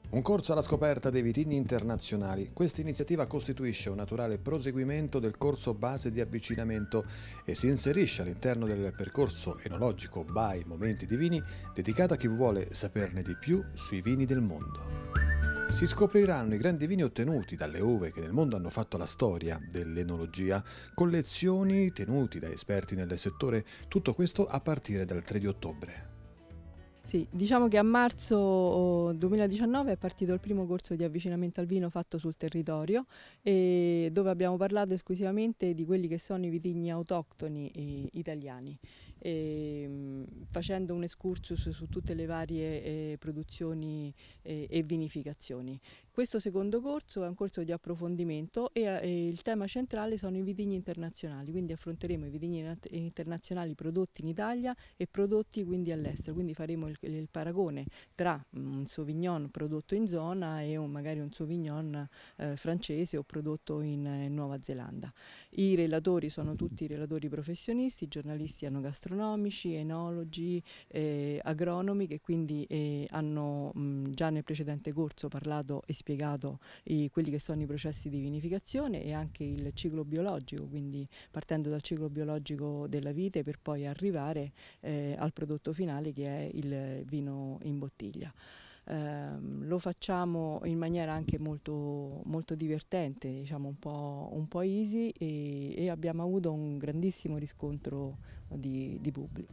Un corso alla scoperta dei vitigni internazionali. Questa iniziativa costituisce un naturale proseguimento del corso base di avvicinamento e si inserisce all'interno del percorso enologico by Momenti di Vini dedicato a chi vuole saperne di più sui vini del mondo. Si scopriranno i grandi vini ottenuti dalle uve che nel mondo hanno fatto la storia dell'enologia, collezioni tenuti da esperti nel settore, tutto questo a partire dal 3 di ottobre. Sì, diciamo che a marzo 2019 è partito il primo corso di avvicinamento al vino fatto sul territorio, e dove abbiamo parlato esclusivamente di quelli che sono i vitigni autoctoni italiani, facendo un excursus su tutte le varie produzioni e vinificazioni. Questo secondo corso è un corso di approfondimento e il tema centrale sono i vitigni internazionali, quindi affronteremo i vitigni internazionali prodotti in Italia e prodotti quindi all'estero, quindi faremo il paragone tra un Sauvignon prodotto in zona e magari un Sauvignon francese o prodotto in Nuova Zelanda. I relatori sono tutti relatori professionisti, giornalisti enogastronomici, enologi, agronomi che quindi hanno già nel precedente corso parlato e spiegato quelli che sono i processi di vinificazione e anche il ciclo biologico, quindi partendo dal ciclo biologico della vite per poi arrivare al prodotto finale che è il vino in bottiglia. Lo facciamo in maniera anche molto, molto divertente, diciamo un po' easy e abbiamo avuto un grandissimo riscontro di pubblico.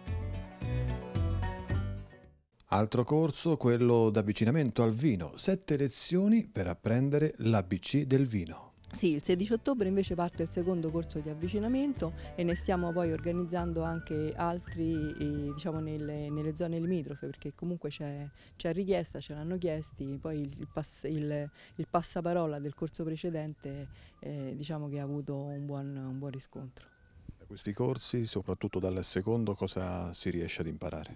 Altro corso, quello d'avvicinamento al vino, 7 lezioni per apprendere l'ABC del vino. Sì, il 16 ottobre invece parte il secondo corso di avvicinamento e ne stiamo poi organizzando anche altri diciamo nelle zone limitrofe, perché comunque c'è richiesta, ce l'hanno chiesti, poi il passaparola del corso precedente diciamo che ha avuto un buon riscontro. Da questi corsi, soprattutto dal secondo, cosa si riesce ad imparare?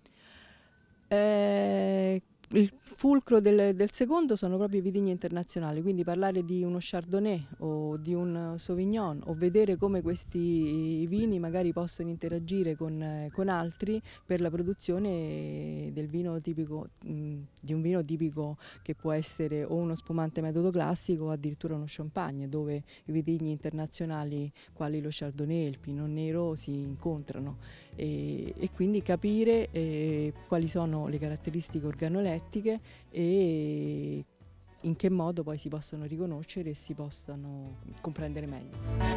Il fulcro del secondo sono proprio i vitigni internazionali, quindi parlare di uno Chardonnay o di un Sauvignon o vedere come questi vini magari possono interagire con altri per la produzione del vino tipico, di un vino tipico che può essere o uno spumante metodo classico o addirittura uno champagne, dove i vitigni internazionali quali lo Chardonnay e il Pinot Nero si incontrano e quindi capire quali sono le caratteristiche organolettiche e in che modo poi si possono riconoscere e si possano comprendere meglio.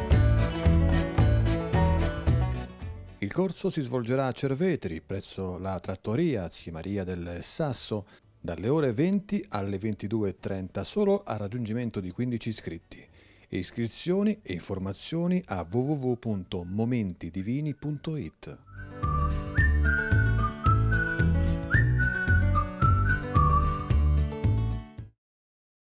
Il corso si svolgerà a Cerveteri, presso la trattoria Zia Maria del Sasso, dalle ore 20 alle 22:30, solo a raggiungimento di 15 iscritti. Iscrizioni e informazioni a www.momentidivini.it.